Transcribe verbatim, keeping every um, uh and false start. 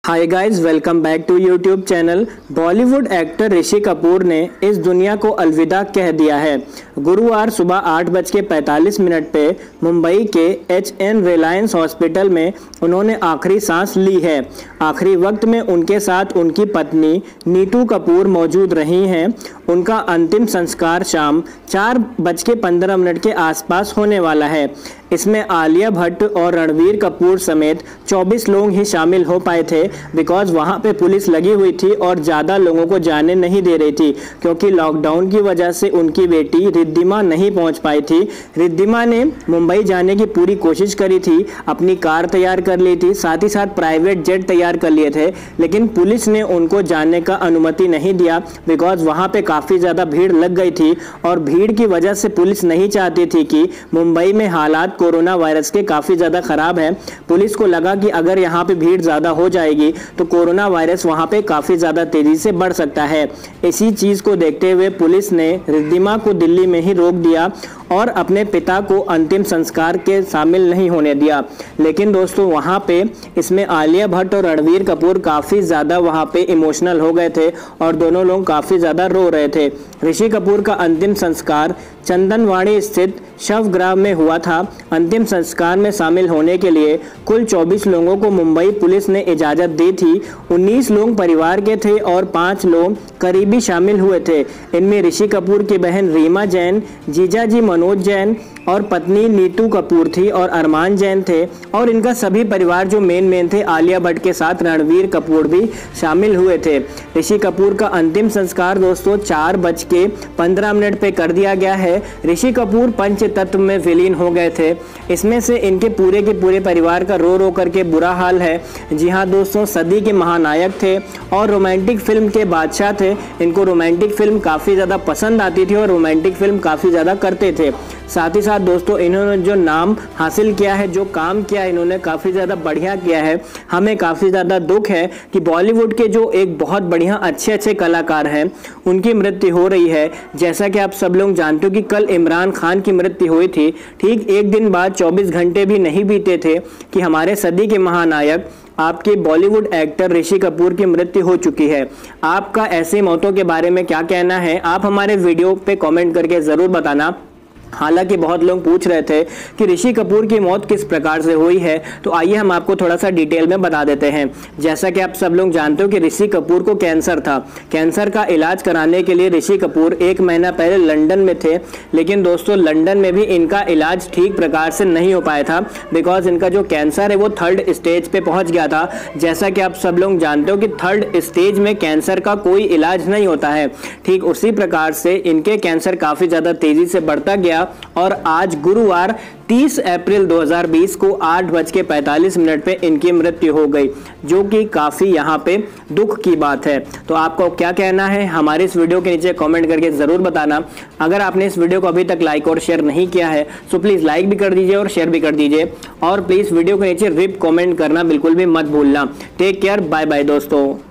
Hi guys, welcome back to YouTube channel. Bollywood actor Rishi Kapoor ने इस दुनिया को अलविदा कह दिया है। गुरुवार सुबह आठ बज के पैंतालीस मिनट पे मुंबई के एच एन रिलायंस हॉस्पिटल में उन्होंने आखिरी सांस ली है। आखिरी वक्त में उनके साथ उनकी पत्नी नीतू कपूर मौजूद रही हैं। उनका अंतिम संस्कार शाम चार बज के पंद्रह मिनट के आसपास होने वाला है। इसमें आलिया भट्ट और रणवीर कपूर समेत चौबीस लोग ही शामिल हो पाए थे, बिकॉज वहां पे पुलिस लगी हुई थी और ज़्यादा लोगों को जाने नहीं दे रही थी, क्योंकि लॉकडाउन की वजह से उनकी बेटी रिद्धिमा नहीं पहुंच पाई थी। रिद्धिमा ने मुंबई जाने की पूरी कोशिश करी थी, अपनी कार तैयार कर ली थी, साथ ही साथ प्राइवेट जेट तैयार कर लिए थे, लेकिन पुलिस ने उनको जाने का अनुमति नहीं दिया, बिकॉज वहाँ पे काफ़ी ज़्यादा भीड़ लग गई थी। और भीड़ की वजह से पुलिस नहीं चाहती थी कि मुंबई में हालात कोरोना वायरस के काफ़ी ज़्यादा ख़राब है। पुलिस को लगा कि अगर यहाँ पे भीड़ ज़्यादा हो जाएगी तो कोरोना वायरस वहाँ पे काफ़ी ज़्यादा तेज़ी से बढ़ सकता है। इसी चीज़ को देखते हुए पुलिस ने रिद्धिमा को दिल्ली में ही रोक दिया और अपने पिता को अंतिम संस्कार के शामिल नहीं होने दिया। लेकिन दोस्तों, वहाँ पे इसमें आलिया भट्ट और रणवीर कपूर काफ़ी ज़्यादा वहाँ पे इमोशनल हो गए थे और दोनों लोग काफ़ी ज़्यादा रो रहे थे। ऋषि कपूर का अंतिम संस्कार चंदनवाड़ी स्थित शवगृह में हुआ था। अंतिम संस्कार में शामिल होने के लिए कुल चौबीस लोगों को मुंबई पुलिस ने इजाज़त दी थी। उन्नीस लोग परिवार के थे और पाँच लोग करीबी शामिल हुए थे। इनमें ऋषि कपूर की बहन रीमा जैन, जीजाजी मनोज जैन और पत्नी नीतू कपूर थी और अरमान जैन थे। और इनका सभी परिवार जो मेन मेन थे, आलिया भट्ट के साथ रणवीर कपूर भी शामिल हुए थे। ऋषि कपूर का अंतिम संस्कार दोस्तों चार बज के पंद्रह मिनट पे कर दिया गया है। ऋषि कपूर पंच तत्व में विलीन हो गए थे। इसमें से इनके पूरे के पूरे परिवार का रो रो करके बुरा हाल है। जी हाँ दोस्तों, सदी के महानायक थे और रोमांटिक फिल्म के बादशाह थे। इनको रोमांटिक फिल्म काफ़ी ज़्यादा पसंद आती थी और रोमांटिक फिल्म काफ़ी ज़्यादा करते थे। साथ ही साथ दोस्तों, इन्होंने जो नाम हासिल किया है, जो काम किया है, इन्होंने काफ़ी ज़्यादा बढ़िया किया है। हमें काफ़ी ज़्यादा दुख है कि बॉलीवुड के जो एक बहुत बढ़िया अच्छे अच्छे कलाकार हैं, उनकी मृत्यु हो रही है। जैसा कि आप सब लोग जानते हो कि कल इमरान खान की मृत्यु हुई थी। ठीक एक दिन बाद चौबीस घंटे भी नहीं बीते थे कि हमारे सदी के महानायक आपके बॉलीवुड एक्टर ऋषि कपूर की मृत्यु हो चुकी है। आपका ऐसी मौतों के बारे में क्या कहना है, आप हमारे वीडियो पे कमेंट करके ज़रूर बताना। हालांकि बहुत लोग पूछ रहे थे कि ऋषि कपूर की मौत किस प्रकार से हुई है, तो आइए हम आपको थोड़ा सा डिटेल में बता देते हैं। जैसा कि आप सब लोग जानते हो कि ऋषि कपूर को कैंसर था। कैंसर का इलाज कराने के लिए ऋषि कपूर एक महीना पहले लंदन में थे, लेकिन दोस्तों लंदन में भी इनका इलाज ठीक प्रकार से नहीं हो पाया था, बिकॉज इनका जो कैंसर है वो थर्ड स्टेज पे पहुंच गया था। जैसा कि आप सब लोग जानते हो कि थर्ड स्टेज में कैंसर का कोई इलाज नहीं होता है। ठीक उसी प्रकार से इनके कैंसर काफ़ी ज़्यादा तेज़ी से बढ़ता गया और आज गुरुवार तीस अप्रैल दो हज़ार बीस को आठ बज के पैंतालीस मिनट पे इनकी मृत्यु हो गई, जो कि काफ़ी यहाँ पे दुख की बात है। तो आपको क्या कहना है, हमारे इस वीडियो के नीचे कमेंट करके ज़रूर बताना। अगर आपने इस वीडियो को अभी तक लाइक और शेयर नहीं किया है तो प्लीज़ लाइक भी कर दीजिए और शेयर भी कर दीजिए, और प्लीज़ वीडियो के नीचे रिप कमेंट करना बिल्कुल भी मत भूलना। टेक केयर, बाय बाय दोस्तों।